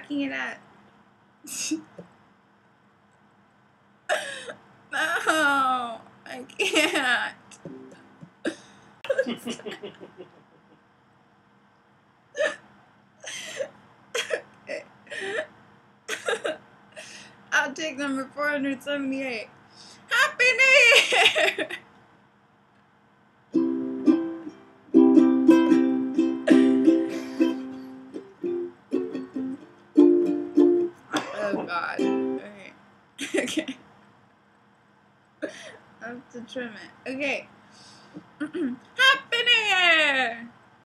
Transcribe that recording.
backing it up. No, I can't. Okay. I'll take number 478. Happy New Year! Oh God. Okay. Okay. I have to trim it. Okay. Happy New Year!